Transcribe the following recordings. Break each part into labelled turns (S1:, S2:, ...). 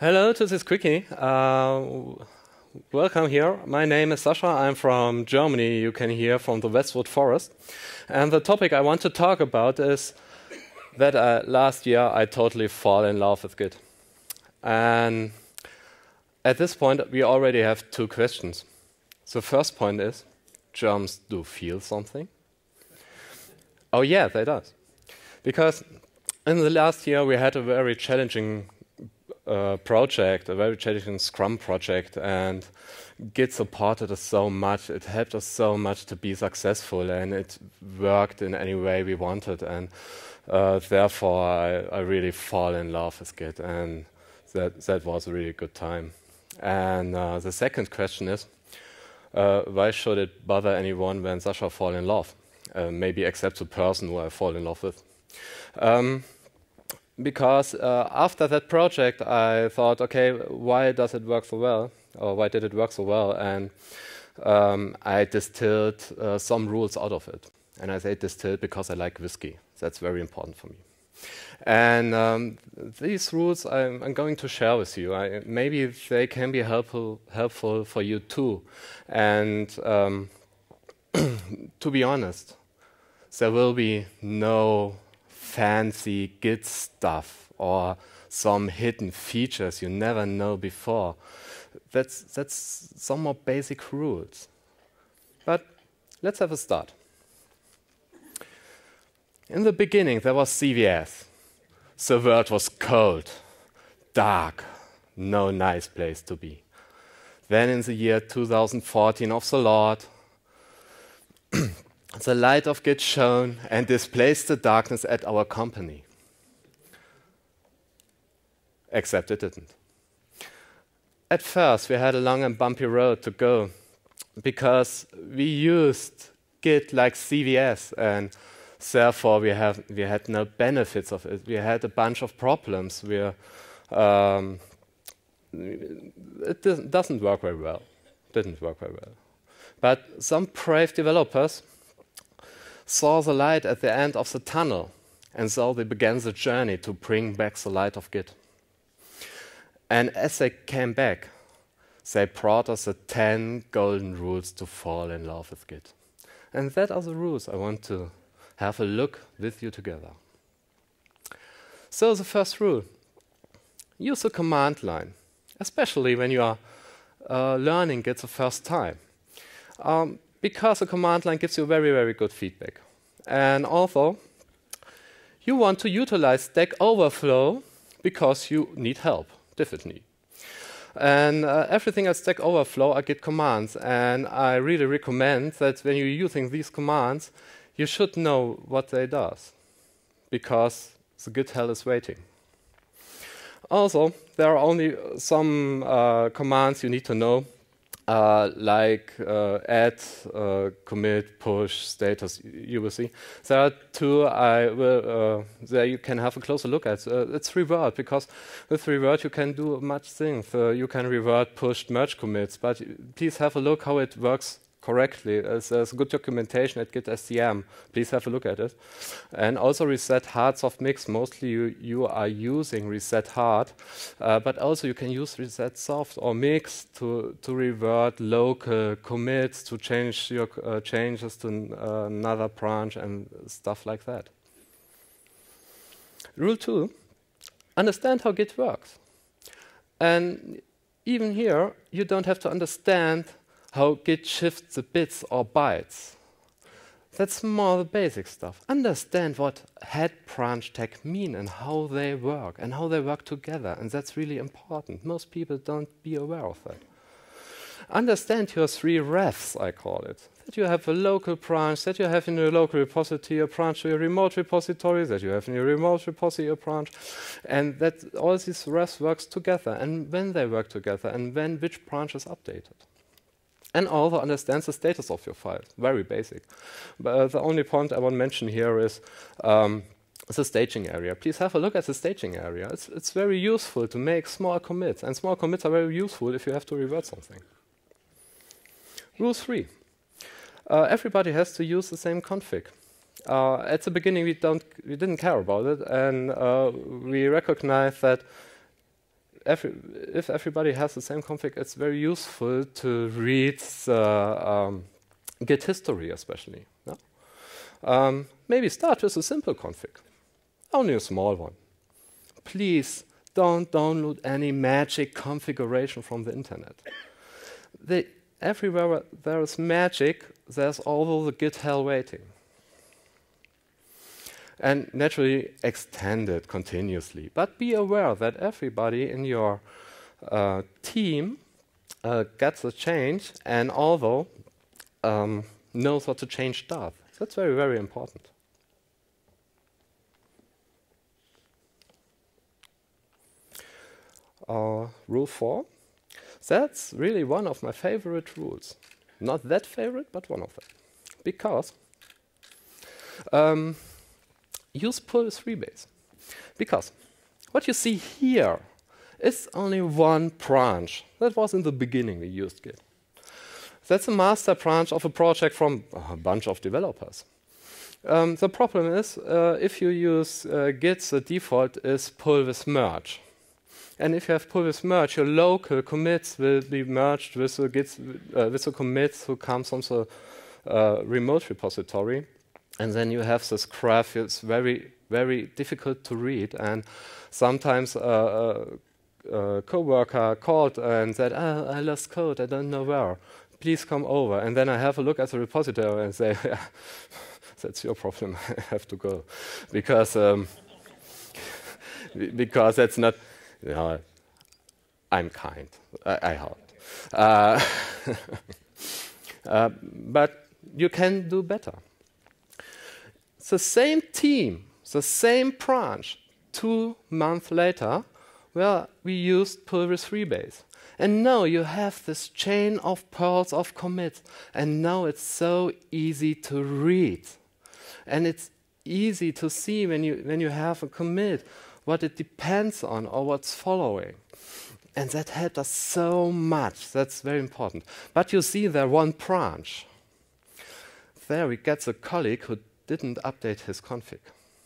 S1: Hello, this is Quickie. Welcome here. My name is Sasha. I'm from Germany. You can hear from the Westwood Forest. And the topic I want to talk about is that last year I totally fall in love with Git. And at this point, we already have two questions. The first point is, Germans do feel something? Oh yeah, they does. Because in the last year we had a very challenging project, a very challenging Scrum project, and Git supported us so much, it helped us so much to be successful, and it worked in any way we wanted, and therefore I really fall in love with Git, and that was a really good time. And the second question is, why should it bother anyone when Sasha fall in love? Maybe except the person who I fall in love with. Because after that project, I thought, okay, why does it work so well? Or why did it work so well? And I distilled some rules out of it. And I say distilled because I like whiskey. That's very important for me. And these rules I'm going to share with you. Maybe they can be helpful for you too. And to be honest, there will be no fancy Git stuff or some hidden features you never know before. That's some more basic rules. But let's have a start. In the beginning, there was CVS. The world was cold, dark, no nice place to be. Then in the year 2014 of the Lord, the light of Git shone and displaced the darkness at our company. Except it didn't. At first, we had a long and bumpy road to go because we used Git like CVS, and therefore we had no benefits of it. We had a bunch of problems. It doesn't work very well. Didn't work very well. But some brave developers saw the light at the end of the tunnel, and so they began the journey to bring back the light of Git. And as they came back, they brought us the 10 golden rules to fall in love with Git. And that are the rules I want to have a look with you together. So the first rule, use the command line, especially when you are learning Git the first time. Because the command line gives you very, very good feedback. And also, you want to utilize Stack Overflow because you need help, definitely. And everything at Stack Overflow are Git commands. And I really recommend that when you're using these commands, you should know what they do, because the Git hell is waiting. Also, there are only some commands you need to know, like add, commit, push, status, you will see. There are two there you can have a closer look at. It's revert, because with revert you can do much things. You can revert, push, merge commits, but please have a look how it works correctly. There's good documentation at Git SCM. Please have a look at it. And also reset hard soft mix. Mostly you are using reset hard, but also you can use reset soft or mix to revert local commits, to change your changes to another branch and stuff like that. Rule 2, understand how Git works. And even here, you don't have to understand how Git shifts the bits or bytes. That's more the basic stuff. Understand what head branch tag mean and how they work together. And that's really important. Most people don't be aware of that. Understand your 3 refs, I call it. That you have a local branch, that you have in your local repository a branch to your remote repository, that you have in your remote repository a branch, and that all these refs works together, and when they work together, and when which branch is updated. And also understands the status of your file. Very basic. But the only point I want to mention here is the staging area. Please have a look at the staging area. It's very useful to make small commits. And small commits are very useful if you have to revert something. Rule 3. Everybody has to use the same config. At the beginning, we didn't care about it. And we recognized that if everybody has the same config, it's very useful to read the Git history, especially. Yeah? Maybe start with a simple config, only a small one. Please don't download any magic configuration from the internet. Everywhere there is magic, there's also the Git hell waiting. And naturally extend it continuously. But be aware that everybody in your team gets a change and although knows what the change does. That's very, very important. Rule 4. That's really one of my favorite rules. Not that favorite, but one of them. Because use pull with rebase. Because what you see here is only one branch. That was in the beginning we used Git. That's a master branch of a project from a bunch of developers. The problem is, if you use Git, the default is pull with merge. And if you have pull with merge, your local commits will be merged with the commits who comes from the remote repository. And then you have this graph. It's very, very difficult to read. And sometimes a coworker called and said, oh, I lost code. I don't know where. Please come over. And then I have a look at the repository and say, yeah, that's your problem. I have to go. Because that's not... No, I'm kind. I hope. But you can do better. The same team, the same branch, 2 months later, well, we used pull with rebase. And now you have this chain of pearls of commits. And now it's so easy to read. And it's easy to see when you have a commit what it depends on or what's following. And that helped us so much. That's very important. But you see there one branch. There we get the colleague who didn't update his config.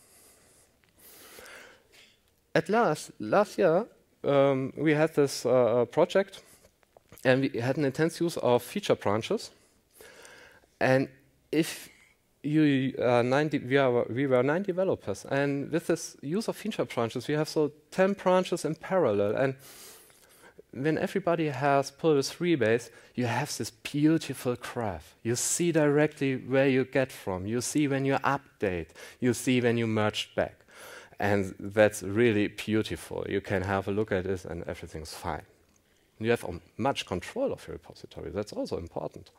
S1: At last year, we had this project, and we had an intense use of feature branches. And if we were 9 developers, and with this use of feature branches, we have 10 branches in parallel. And when everybody has pull with rebase, you have this beautiful graph. You see directly where you get from. You see when you update. You see when you merge back. And that's really beautiful. You can have a look at it and everything's fine. You have much control of your repository. That's also important.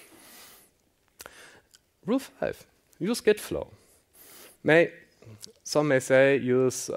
S1: Rule 5, use Git flow. Some may say use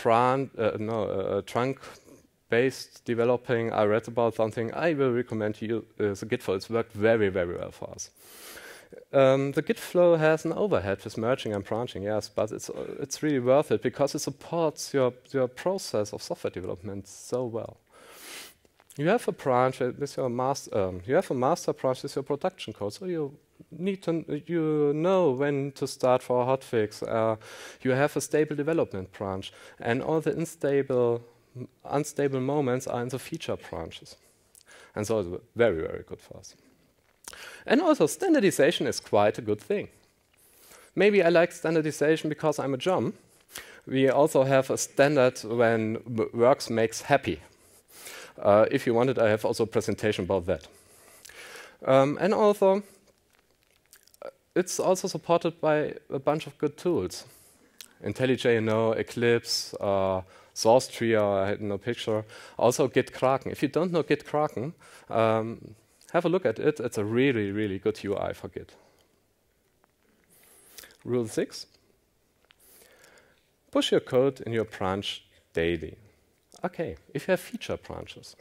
S1: trunk-based developing. I read about something. I will recommend you the Git flow. It's worked very, very well for us. The Git flow has an overhead with merging and branching, yes, but it's really worth it because it supports your process of software development so well. You have a branch with your master branch with your production code, so you know when to start for a hotfix. You have a stable development branch, and all the unstable moments are in the feature branches, and so it's very, very good for us. And also, standardization is quite a good thing. Maybe I like standardization because I'm a German. We also have a standard when works makes happy. If you want it, I have also a presentation about that. And also, it's also supported by a bunch of good tools. IntelliJ, Eclipse, SourceTree, I had no picture. Also Git Kraken. If you don't know Git Kraken, have a look at it. It's a really, really good UI for Git. Rule 6. Push your code in your branch daily. Okay, if you have feature branches.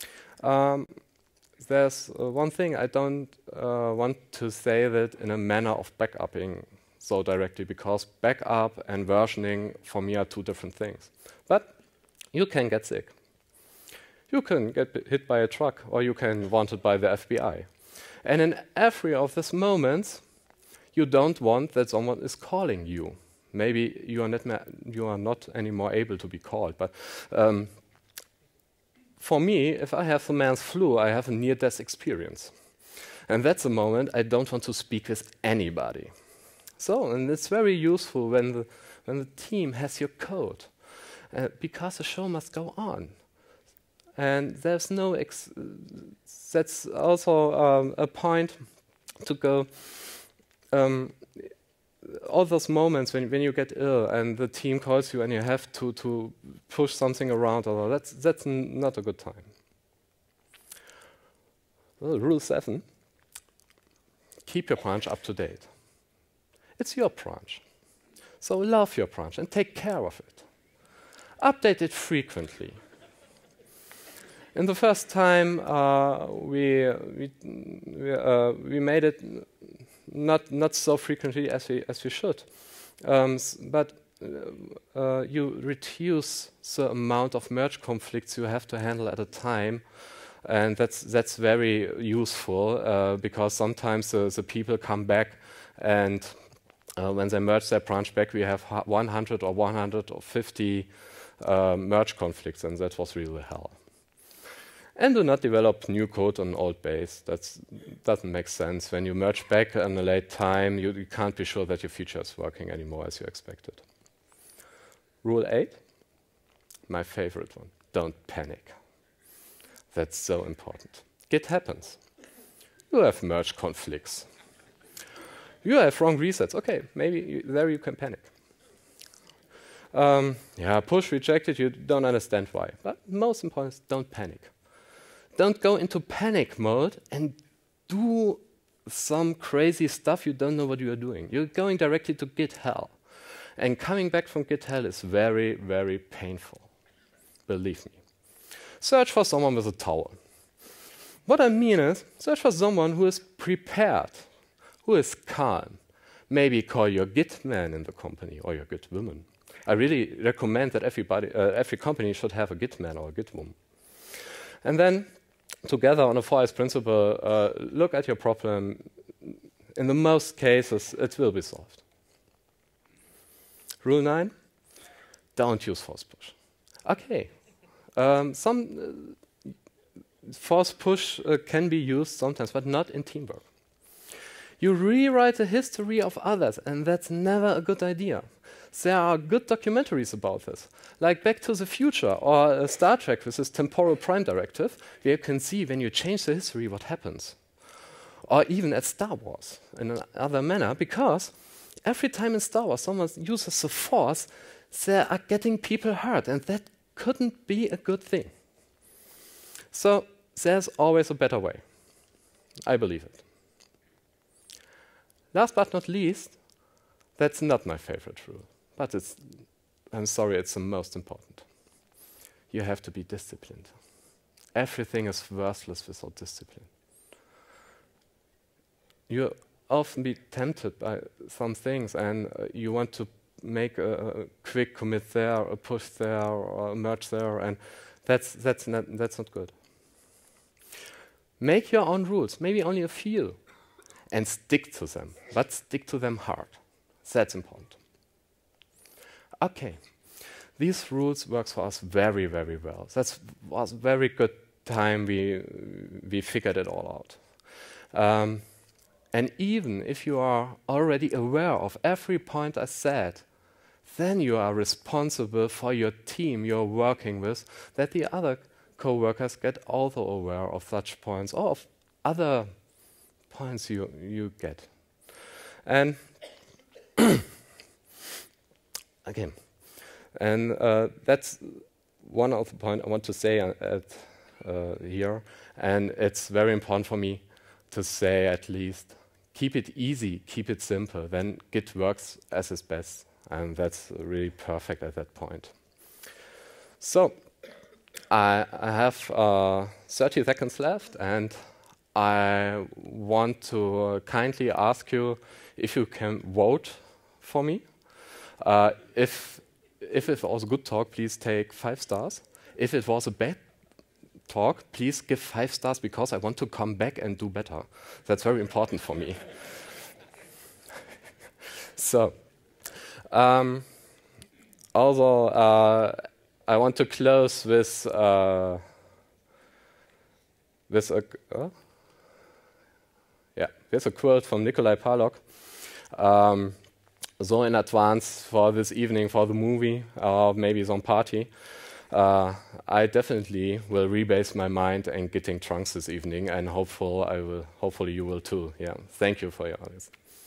S1: There's one thing I don't want to say that in a manner of backupping so directly, because backup and versioning for me are two different things. But you can get sick. You can get hit by a truck, or you can be wanted by the FBI. And in every of these moments, you don't want that someone is calling you. Maybe you are not anymore able to be called, but for me, if I have the man's flu, I have a near-death experience. And that's a moment I don't want to speak with anybody. So, and it's very useful when the team has your code, because the show must go on. And there's no, that's also a point to go, all those moments when you get ill and the team calls you and you have to push something around, or that's not a good time. Well, rule 7, keep your branch up to date. It's your branch. So love your branch and take care of it. Update it frequently. In the first time, we made it not so frequently as we should, but you reduce the amount of merge conflicts you have to handle at a time, and that's very useful because sometimes the people come back, and when they merge their branch back, we have 100 or 150 merge conflicts, and that was really hell. And do not develop new code on old base. That doesn't make sense. When you merge back in a late time, you can't be sure that your feature is working anymore as you expected. Rule 8, my favorite one. Don't panic. That's so important. Git happens. You have merge conflicts. You have wrong resets. Okay, maybe there you can panic. Push rejected, you don't understand why. But most important is don't panic. Don't go into panic mode and do some crazy stuff you don't know what you are doing. You're going directly to Git hell. And coming back from Git hell is very, very painful. Believe me. Search for someone with a towel. What I mean is, search for someone who is prepared, who is calm. Maybe call your Git man in the company or your Git woman. I really recommend that every company should have a Git man or a Git woman. And then, together on a 4S principle, look at your problem. In the most cases, it will be solved. Rule 9, don't use force push. Okay, some force push can be used sometimes, but not in teamwork. You rewrite the history of others, and that's never a good idea. There are good documentaries about this, like Back to the Future or Star Trek with this temporal prime directive, where you can see when you change the history what happens. Or even at Star Wars in another manner, because every time in Star Wars someone uses the Force, they are getting people hurt, and that couldn't be a good thing. So there's always a better way. I believe it. Last but not least, that's not my favorite rule, but I'm sorry, it's the most important. You have to be disciplined. Everything is worthless without discipline. You often be tempted by some things, and you want to make a quick commit there, a push there, or a merge there, and that's not good. Make your own rules, maybe only a few, and stick to them, but stick to them hard. That's important. Okay, these rules work for us very, very well. That was a very good time we figured it all out. And even if you are already aware of every point I said, then you are responsible for your team you're working with, that the other co-workers get also aware of such points or of other points you get. And again, and that's one of the points I want to say here, and it's very important for me to say at least, keep it easy, keep it simple, then Git works as its best, and that's really perfect at that point. So, I have 30 seconds left, and I want to kindly ask you if you can vote for me. If it was a good talk, please take 5 stars. If it was a bad talk, please give 5 stars, because I want to come back and do better. That's very important for me. So, also, I want to close with with a with a quote from Nikolai Palok. So in advance for this evening, for the movie, or maybe some party, I definitely will rebase my mind and getting drunk this evening, and hopefully you will too. Yeah, thank you for your audience.